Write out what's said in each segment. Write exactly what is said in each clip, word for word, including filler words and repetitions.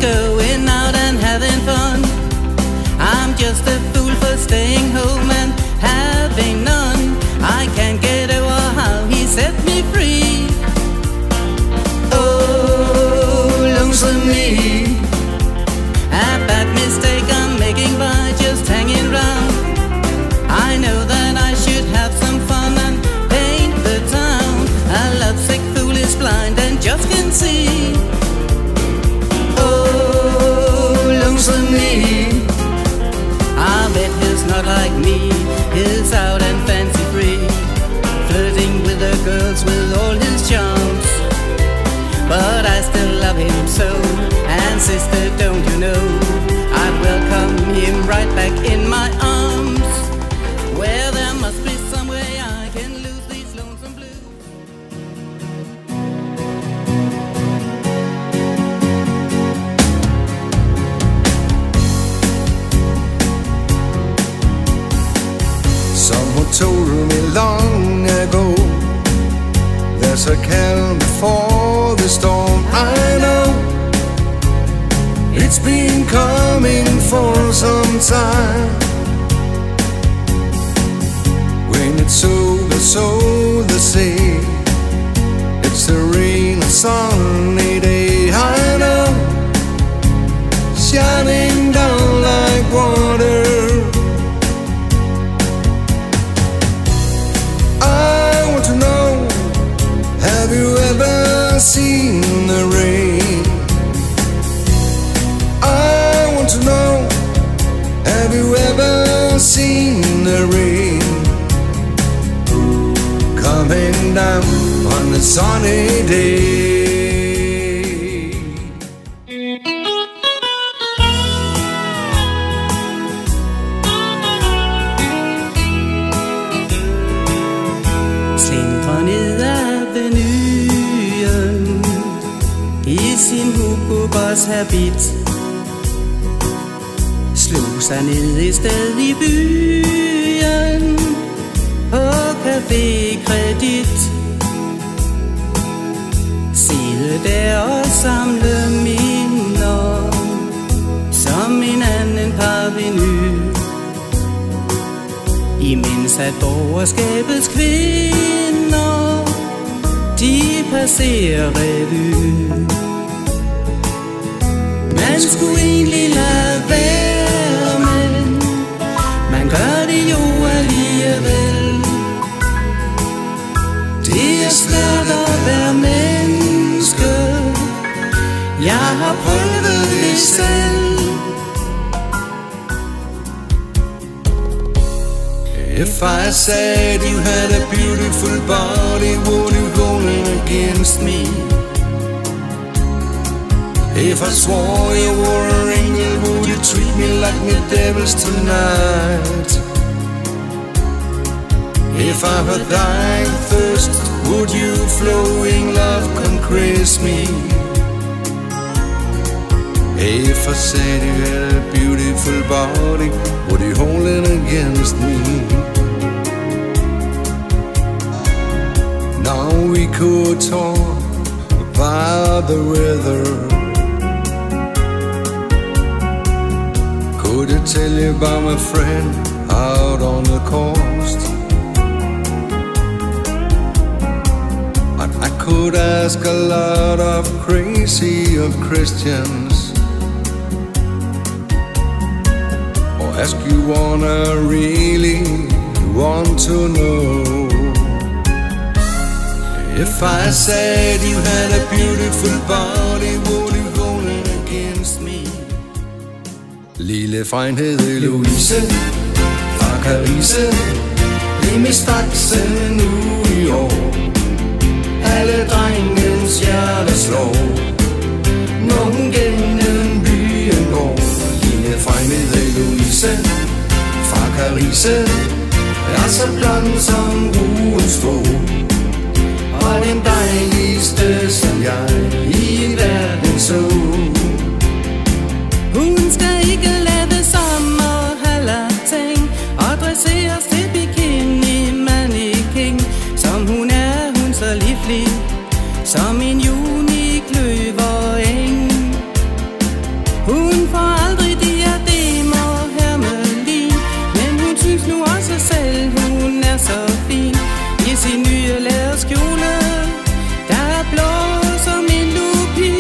going out and having fun. I'm just a fool for staying home and having none. I can't get over how he set me free. Oh, lonesome me. A bad mistake I'm making by just hanging round. I know that I should have some fun and paint the town. A lovesick fool is blind and just can't see. Oh, lonesome me. I bet he's not like me. He's out and fancy free, flirting with the girls with all his charms. But I still love him so. And sister, don't you know, I'd welcome him right back in my arms, where there must be some way I can lose these lonesome blues. Someone told me long ago, there's a calm before the storm. I know it's been coming for some time. When it's over, so they say, it's a rain, a sunny day. I know, shining down like water. I want to know, have you ever seen the rain? I want to know, have you ever seen the rain coming down on a sunny day? Slentrer ned avenuen i sin Hugo Boss habit, slog sig ned et sted i byen på Café Kredit. Sidde der og samle minder som en anden parvenu, imens at borgerskabets kvinder de passerer revy. Man skulle egentlig lade være, men man gør det jo alligevel. Det er svært at være menneske, jeg har prøvet det selv. If I said you had a beautiful body, would you go against me? If I swore you were an angel, would you treat me like the devils tonight? If I were dying thirst, would you flowing love caress me? If I said you had a beautiful body, would you hold it against me? Now we could talk about the weather. Could I tell you about my friend out on the coast? And I could ask a lot of crazy of Christians, or ask you one I really want to know. If I said you had a beautiful body, would you hold it against me? Lille Freinhed Louise fra Carise, Rimestaxe nu i år. Alle drengens hjerter slår, når hun gennem byen går. Lille Freinhed Louise fra Carise er så blond som ruens strå, og den dejligste som jeg i verden så. Hun skal ikke lade sommerhallerting og dresseres til bikini mannequin. Som hun er, hun så livlig som en junikløvereng. sig selv, hun er så fin i sin nye lærerskjole, der er blå som en lupin.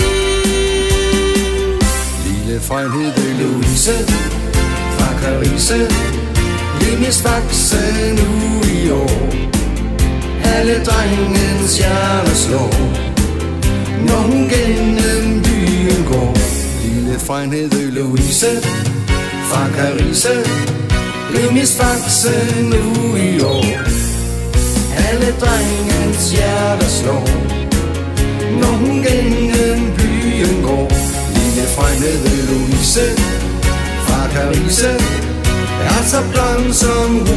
Lille Freund hed Louise fra Carise, Limis fakse nu i år. Alle drengens hjerte slår, når hun gennem byen går. Lille Freund hed Louise fra Carise, Limis fakse nu i år. Alle drengens hjerte slår, når hun gennem byen går. Lille Freund hed Louise fra Carise, er så blond som